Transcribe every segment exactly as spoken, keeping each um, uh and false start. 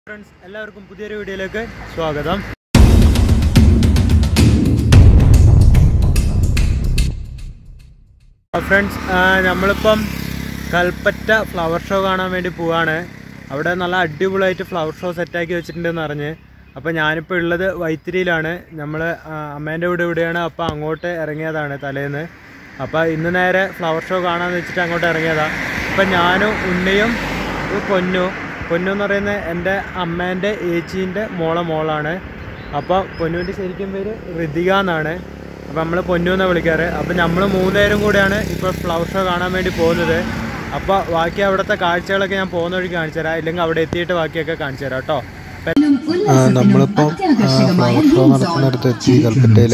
Friends, എല്ലാവർക്കും പുതിയൊരു വീഡിയോയിലേക്ക് സ്വാഗതം. Friends, നമ്മളിപ്പം കൽപ്പറ്റ ഫ്ലവർ ഷോ കാണാൻ വേണ്ടി പോവാണ്. അവിടെ നല്ല അടിപൊളിയായിട്ട് ഫ്ലവർ ഷോ സെറ്റാക്കി വെച്ചിട്ടുണ്ടെന്ന് അറിഞ്ഞ്. അപ്പോൾ ഞാനിപ്പോൾ ഉള്ളത് വൈത്തിരിയിലാണ്. നമ്മൾ അമ്മേൻ്റെ വീട് ഇവിടെയാണ്. അപ്പോൾ അങ്ങോട്ട് ഇറങ്ങിയതാണ് തലേന്ന്. അപ്പോൾ ഇന്ന് നേരെ ഫ്ലവർ ഷോ കാണാമെന്ന് വെച്ചിട്ട് അങ്ങോട്ട് ഇറങ്ങിയതാണ്. അപ്പം ഞാനും ഉണ്ണിയും പൊന്നു പൊന്നു എന്ന് പറയുന്നത് എൻ്റെ അമ്മേൻ്റെ ഏച്ചീൻ്റെ മോളെ മോളാണ്. അപ്പോൾ പൊന്നുവിൻ്റെ ശരിക്കും പേര് ഋതിക എന്നാണ്. അപ്പോൾ നമ്മൾ പൊന്നു എന്നാണ് വിളിക്കാറ്. അപ്പോൾ നമ്മൾ മൂന്നുപേരും കൂടെയാണ് ഇപ്പോൾ ഫ്ലവർ ഷോ കാണാൻ വേണ്ടി പോകുന്നത്. അപ്പോൾ ബാക്കി അവിടുത്തെ കാഴ്ചകളൊക്കെ ഞാൻ പോകുന്ന വഴി കാണിച്ചു തരാം, ഇല്ലെങ്കിൽ അവിടെ എത്തിയിട്ട് ബാക്കിയൊക്കെ കാണിച്ചു തരാം കേട്ടോ. നമ്മളിപ്പം ഫ്ലവർ ഷോ നടത്തുന്നിടത്ത് എത്തി കൽപ്പറ്റയിൽ.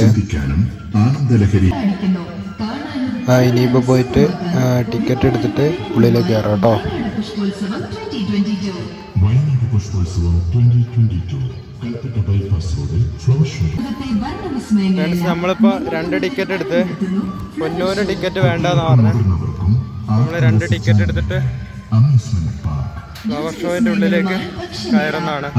ആ ഇനിയിപ്പോൾ പോയിട്ട് ടിക്കറ്റ് എടുത്തിട്ട് ഉള്ളിലേക്ക് കയറാം കേട്ടോ. നമ്മളിപ്പോൾ രണ്ട് ടിക്കറ്റ് എടുത്ത് പൊന്നൂര് ടിക്കറ്റ് വേണ്ടെന്ന് പറഞ്ഞ് നമ്മൾ രണ്ട് ടിക്കറ്റ് എടുത്തിട്ട് ഫ്ലവർ ഷോയിന്റെ ഉള്ളിലേക്ക് കയറുന്നതാണ്.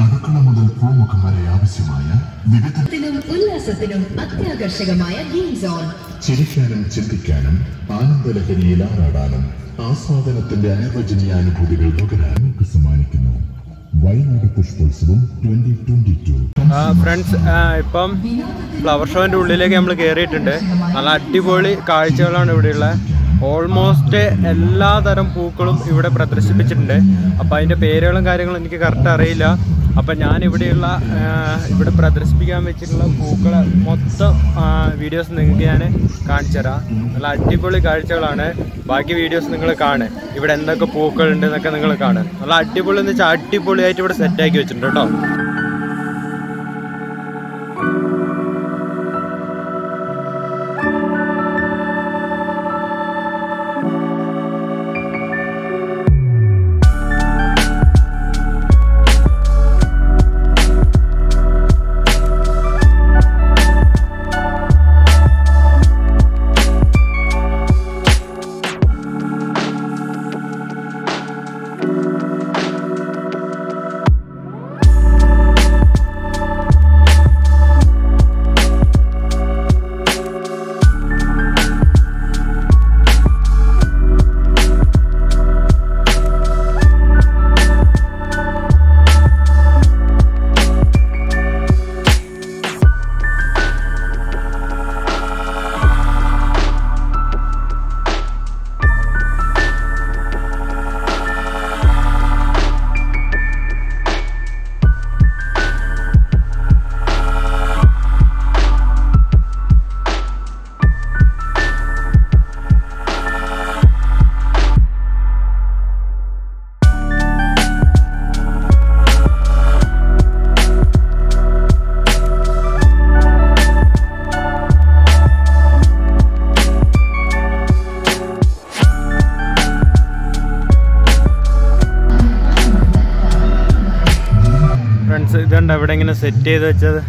ചിരിക്കാനും ചിന്തിക്കാനും ആനന്ദലഹരിയിൽ ആറാടാനും ആസ്വാദനത്തിന്റെ അനിർവചനീയ അനുഭൂതികൾ നുകരാനും സമ്മാനിക്കുന്നു വയനാട് പുഷ്പോത്സവം ട്വന്റി ട്വന്റി ടു. ഫ്രണ്ട്സ്, ഇപ്പം ഫ്ലവർ ഷോയിന്റെ ഉള്ളിലേക്ക് നമ്മൾ കയറിയിട്ടുണ്ട്. നല്ല അടിപൊളി കാഴ്ചകളാണ് ഇവിടെയുള്ള. ഓൾമോസ്റ്റ് എല്ലാ തരം പൂക്കളും ഇവിടെ പ്രദർശിപ്പിച്ചിട്ടുണ്ട്. അപ്പോൾ അതിൻ്റെ പേരുകളും കാര്യങ്ങളും എനിക്ക് കറക്റ്റ് അറിയില്ല. അപ്പം ഞാൻ ഇവിടെയുള്ള ഇവിടെ പ്രദർശിപ്പിക്കാൻ വെച്ചിട്ടുള്ള പൂക്കളെ മൊത്തം വീഡിയോസ് നിങ്ങൾക്ക് ഞാൻ കാണിച്ചു തരാം. നല്ല അടിപൊളി കാഴ്ചകളാണ്. ബാക്കി വീഡിയോസ് നിങ്ങൾ കാണുക, ഇവിടെ എന്തൊക്കെ പൂക്കളുണ്ട് എന്നൊക്കെ നിങ്ങൾ കാണുക. നല്ല അടിപൊളി എന്ന് വെച്ചാൽ അടിപൊളിയായിട്ട് ഇവിടെ സെറ്റാക്കി വെച്ചിട്ടുണ്ട് കേട്ടോ. ഇതുണ്ട് അവിടെ ഇങ്ങനെ സെറ്റ് ചെയ്ത് വെച്ചത്.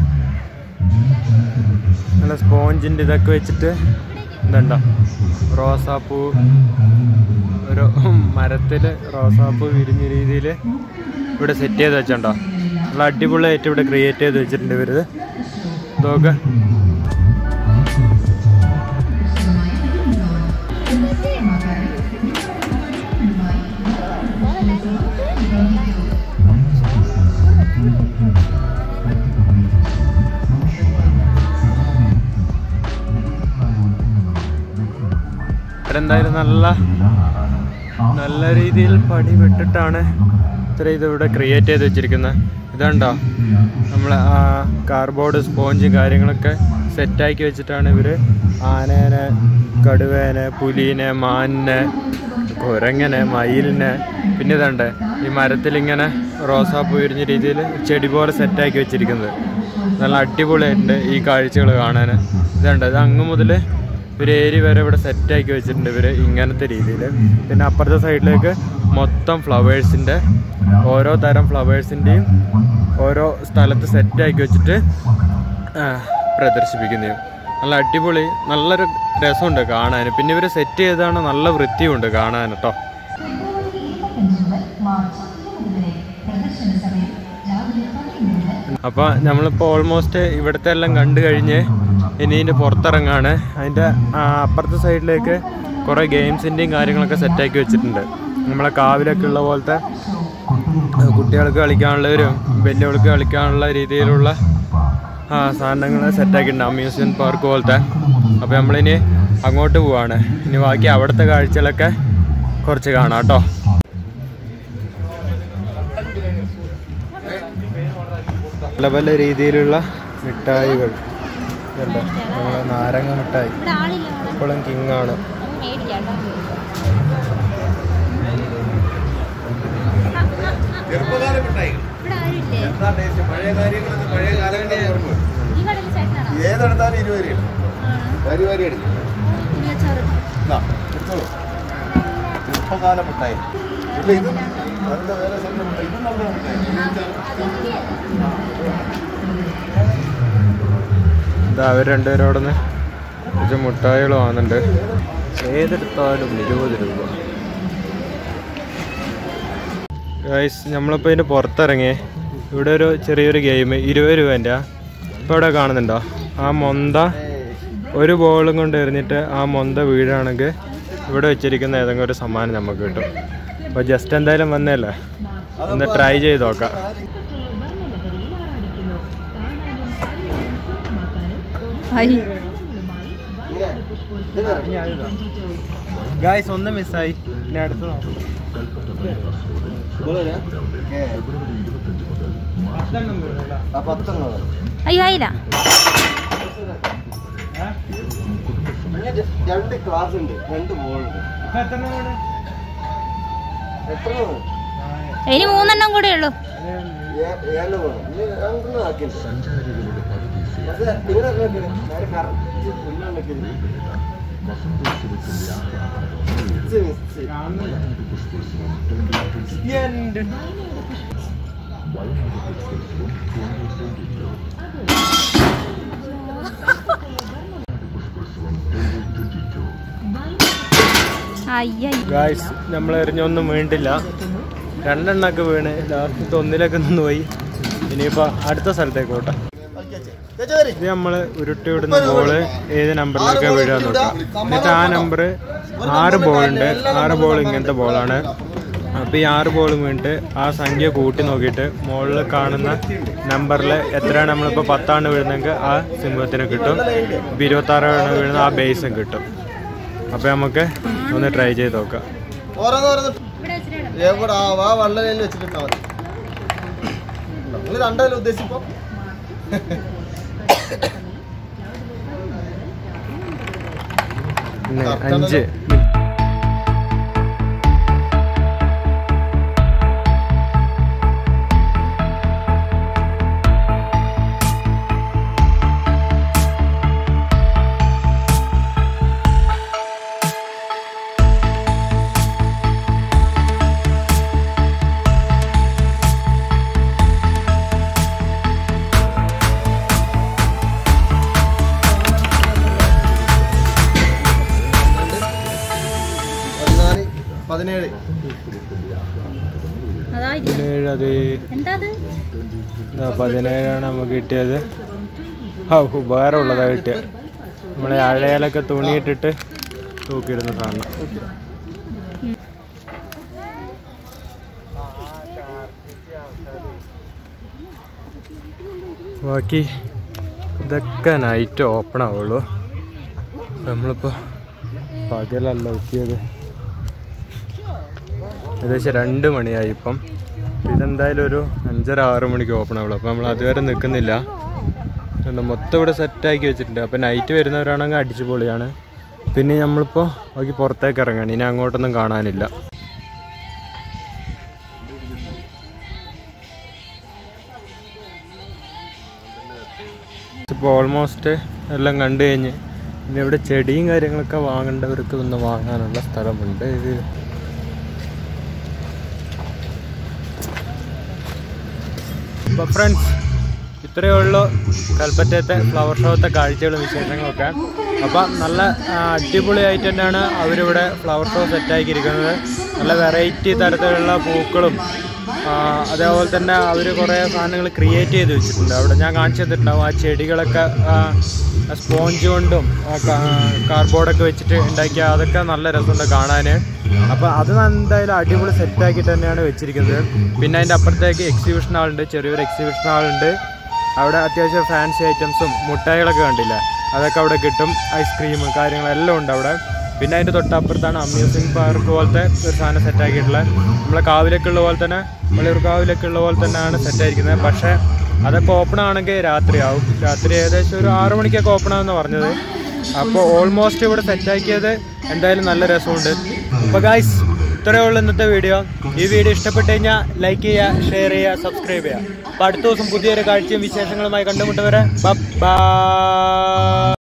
നല്ല സ്പോഞ്ചിൻ്റെ ഇതൊക്കെ വെച്ചിട്ട് ഇതുണ്ടോ റോസാപ്പൂ, ഒരു മരത്തിൽ റോസാപ്പൂ വിരിഞ്ഞ രീതിയിൽ ഇവിടെ സെറ്റ് ചെയ്ത് വെച്ചിട്ടുണ്ടോ. നല്ല അടിപൊളിയായിട്ട് ഇവിടെ ക്രിയേറ്റ് ചെയ്ത് വെച്ചിട്ടുണ്ട് ഇവർ. ഇതൊക്കെ എന്തായാലും നല്ല നല്ല രീതിയിൽ പണി വിട്ടിട്ടാണ് ഇത്ര ഇതിവിടെ ക്രിയേറ്റ് ചെയ്ത് വെച്ചിരിക്കുന്നത്. ഇതുണ്ടോ നമ്മൾ കാർഡ്ബോർഡ് സ്പോഞ്ച് കാര്യങ്ങളൊക്കെ സെറ്റാക്കി വെച്ചിട്ടാണ് ഇവർ ആനേനെ, കടുവേനെ, പുലീനെ, മാനിനെ, കുരങ്ങനെ, മയിലിനെ, പിന്നെ ഇതുണ്ട് ഈ മരത്തിലിങ്ങനെ റോസാപ്പൂ വിരിഞ്ഞ രീതിയിൽ ചെടി പോലെ സെറ്റാക്കി വെച്ചിരിക്കുന്നത്. നല്ല അടിപൊളിയായിട്ടുണ്ട് ഈ കാഴ്ചകൾ കാണാൻ. ഇതുണ്ട് ഇത് അങ്ങ് മുതൽ ഒരു ഏരിയ വരെ ഇവിടെ സെറ്റാക്കി വെച്ചിട്ടുണ്ട് ഇവർ ഇങ്ങനത്തെ രീതിയിൽ. പിന്നെ അപ്പുറത്തെ സൈഡിലേക്ക് മൊത്തം ഫ്ലവേഴ്സിൻ്റെ ഓരോ തരം ഫ്ലവേഴ്സിൻ്റെയും ഓരോ സ്ഥലത്ത് സെറ്റാക്കി വെച്ചിട്ട് പ്രദർശിപ്പിക്കുന്നത്. നല്ല അടിപൊളി, നല്ലൊരു രസമുണ്ട് കാണാൻ. പിന്നെ ഇവർ സെറ്റ് ചെയ്താണ്, നല്ല വൃത്തിയുണ്ട് കാണാൻ കേട്ടോ. അപ്പോൾ നമ്മളിപ്പോൾ ഓൾമോസ്റ്റ് ഇവിടുത്തെ എല്ലാം കണ്ടു കഴിഞ്ഞ് ഇനി ഇതിൻ്റെ പുറത്തിറങ്ങാണ്. അതിൻ്റെ അപ്പുറത്തെ സൈഡിലേക്ക് കുറേ ഗെയിംസിൻ്റെയും കാര്യങ്ങളൊക്കെ സെറ്റാക്കി വെച്ചിട്ടുണ്ട്. നമ്മളെ കാവിലൊക്കെ ഉള്ള പോലത്തെ കുട്ടികൾക്ക് കളിക്കാനുള്ളവരും വലിയവർക്ക് കളിക്കാനുള്ള രീതിയിലുള്ള സാധനങ്ങൾ സെറ്റാക്കിയിട്ടുണ്ട്, അമ്യൂസ്മെൻറ്റ് പാർക്ക് പോലത്തെ. അപ്പോൾ നമ്മളിനി അങ്ങോട്ട് പോവാണ്. ഇനി ബാക്കി അവിടുത്തെ കാഴ്ചകളൊക്കെ കുറച്ച് കാണാം കേട്ടോ. പല പല രീതിയിലുള്ള മിഠായികൾ ഇതുണ്ട്. നമ്മളെ നാരങ്ങ മിഠായി ഇപ്പോഴും കിങ്ങാണ്. ഏതെടുത്താലും ഇരുപത് രൂപ വരി വരി എടുക്കും. ചെറുപ്പകാല മിഠായി ഇല്ല, ഇത് നല്ല വേറെ സ്ഥലം മിഠായി, ഇത് നല്ല മിഠായി. ഇതാ അവർ രണ്ടുപേരോടൊന്ന് കുറച്ച് മുട്ടായികൾ വാങ്ങുന്നുണ്ട്. ഏതെടുത്താലും ഇരുപത് രൂപ. ഗൈസ് നമ്മളിപ്പോൾ ഇതിൻ്റെ പുറത്തിറങ്ങി. ഇവിടെ ഒരു ചെറിയൊരു ഗെയിം ഇരുപത് രൂപേൻ്റെ. ഇപ്പോൾ ഇവിടെ കാണുന്നുണ്ടോ ആ മൊന്ത ഒരു ബോളും കൊണ്ട് എറിഞ്ഞിട്ട് ആ മൊന്ത വീഴാണെങ്കിൽ ഇവിടെ വെച്ചിരിക്കുന്ന ഏതെങ്കിലും ഒരു സമ്മാനം നമുക്ക് കിട്ടും. അപ്പോൾ ജസ്റ്റ് എന്തായാലും വന്നല്ലേ, ഒന്ന് ട്രൈ ചെയ്ത് നോക്കാം. ഗൈസ് ഒന്ന് മിസ്സായി. ഇനി അടുത്ത് നോക്കാം. അയ്യോ ആയില്ല. രണ്ട് ക്ലാസ് ഉണ്ട്, രണ്ട് ബോളുണ്ട്. ഇനി മൂന്നെണ്ണം കൂടെ ഉള്ളൂ. ഗായ്സ് നമ്മൾ എറിഞ്ഞൊന്നും വീണ്ടില്ല, രണ്ടെണ്ണൊക്കെ വീണ് ലാസ്റ്റ് ഒന്നിലൊക്കെ നിന്ന് പോയി. ഇനിയിപ്പോൾ അടുത്ത സ്ഥലത്തേക്ക് പോട്ടെ. ഇത് നമ്മൾ ഉരുട്ടി വിടുന്ന ബോള് ഏത് നമ്പറിലേക്കാണ് വീഴാൻ നോക്കാം. എന്നിട്ട് ആ നമ്പർ ആറ് ബോളുണ്ട്, ആറ് ബോൾ ഇങ്ങനത്തെ ബോളാണ്. അപ്പോൾ ഈ ആറ് ബോൾ വീണിട്ട് ആ സംഖ്യ കൂട്ടി നോക്കിയിട്ട് മുകളിൽ കാണുന്ന നമ്പറിൽ എത്രയാണ്, നമ്മളിപ്പോൾ പത്താണ് വീഴുന്നതെങ്കിൽ ആ സിംഹത്തിന് കിട്ടും. ഇപ്പോൾ ഇരുപത്താറാണ് വീഴുന്നത് ആ ബേസും കിട്ടും. അപ്പോൾ നമുക്ക് ഒന്ന് ട്രൈ ചെയ്ത് നോക്കാം. രണ്ടല്ലോ ഉദ്ദേശിപ്പോ അഞ്ച് പതിനേഴ് പതിനേഴ് അത് പതിനേഴാണ് നമുക്ക് കിട്ടിയത്. ആ ഉപകാരമുള്ളതാണ് കിട്ടിയത്. നമ്മളെ അഴയിലൊക്കെ തുണിയിട്ടിട്ട് തൂക്കിയിടുന്ന സാധനം. ബാക്കി ഇതൊക്കെ നൈറ്റ് ഓപ്പൺ ആവുള്ളൂ. നമ്മളിപ്പോൾ പകലല്ല എത്തിയത്, ഏകദേശം രണ്ട് മണിയായി ഇപ്പം. ഇതെന്തായാലും ഒരു അഞ്ചര ആറ് മണിക്ക് ഓപ്പൺ ആവുള്ളൂ. അപ്പോൾ നമ്മൾ അതുവരെ നിൽക്കുന്നില്ല. മൊത്തം ഇവിടെ സെറ്റാക്കി വെച്ചിട്ടുണ്ട്. അപ്പോൾ നൈറ്റ് വരുന്നവരാണെങ്കിൽ അടിച്ചു പൊളിയാണ്. പിന്നെ നമ്മളിപ്പോൾ ബാക്കി പുറത്തേക്ക് ഇറങ്ങണം. ഇനി അങ്ങോട്ടൊന്നും കാണാനില്ല. ഇപ്പോൾ ഓൾമോസ്റ്റ് എല്ലാം കണ്ടു കഴിഞ്ഞ് പിന്നെ ഇവിടെ ചെടിയും കാര്യങ്ങളൊക്കെ വാങ്ങേണ്ടവർക്ക് ഒന്ന് വാങ്ങാനുള്ള സ്ഥലമുണ്ട്. ഇത് അപ്പോൾ ഫ്രണ്ട്സ് ഇത്രയേ ഉള്ളൂ കൽപ്പറ്റത്തെ ഫ്ലവർ ഷോത്തെ കാഴ്ചകളും വിശേഷങ്ങളൊക്കെ. അപ്പം നല്ല അടിപൊളിയായിട്ട് തന്നെയാണ് അവരിവിടെ ഫ്ലവർ ഷോ സെറ്റാക്കിയിരിക്കുന്നത്. നല്ല വെറൈറ്റി തരത്തിലുള്ള പൂക്കളും അതേപോലെ തന്നെ അവർ കുറേ സാധനങ്ങൾ ക്രിയേറ്റ് ചെയ്ത് വെച്ചിട്ടുണ്ട് അവിടെ. ഞാൻ കാണിച്ചു തന്നിട്ടുണ്ടാവും ആ ചെടികളൊക്കെ സ്പോഞ്ച് കൊണ്ടും കാർഡ്ബോർഡൊക്കെ വെച്ചിട്ട് ഉണ്ടാക്കിയ അതൊക്കെ നല്ല രസമുണ്ട് കാണാൻ. അപ്പോൾ അത് എന്തായാലും അടിപൊളി സെറ്റാക്കിയിട്ട് തന്നെയാണ് വെച്ചിരിക്കുന്നത്. പിന്നെ അതിൻ്റെ അപ്പുറത്തേക്ക് എക്സിബിഷൻ ഹാളുണ്ട്, ചെറിയൊരു എക്സിബിഷൻ ഹാളുണ്ട്. അവിടെ അത്യാവശ്യം ഫാൻസി ഐറ്റംസും മുട്ടായികളൊക്കെ കണ്ടില്ല, അതൊക്കെ അവിടെ കിട്ടും. ഐസ്ക്രീമും കാര്യങ്ങളെല്ലാം ഉണ്ട് അവിടെ. പിന്നെ അതിൻ്റെ തൊട്ടപ്പുറത്താണ് അമ്യൂസിംഗ് പാർക്ക് പോലത്തെ ഒരു സാധനം സെറ്റാക്കിയിട്ടുള്ളത്. നമ്മളെ കാവിലൊക്കെ ഉള്ള പോലെ തന്നെ, വളയൂർ കാവിലൊക്കെ ഉള്ള പോലെ തന്നെയാണ് സെറ്റായിരിക്കുന്നത്. പക്ഷേ അതൊക്കെ ഓപ്പൺ ആണെങ്കിൽ രാത്രിയാവും. രാത്രി ഏകദേശം ഒരു ആറു മണിക്കൊക്കെ ഓപ്പൺ ആകുമെന്ന് പറഞ്ഞത്. അപ്പോൾ ഓൾമോസ്റ്റ് ഇവിടെ സെറ്റാക്കിയത് എന്തായാലും നല്ല രസമുണ്ട്. അപ്പോൾ ഗൈസ്, ഇത്രയേ ഉള്ളൂ ഇന്നത്തെ വീഡിയോ. ഈ വീഡിയോ ഇഷ്ടപ്പെട്ട് കഴിഞ്ഞാൽ ലൈക്ക് ചെയ്യുക, ഷെയർ ചെയ്യുക, സബ്സ്ക്രൈബ് ചെയ്യുക. അപ്പോൾ അടുത്ത ദിവസം പുതിയൊരു കാഴ്ചയും വിശേഷങ്ങളുമായി കണ്ടുമുട്ടവരെ ബൈ.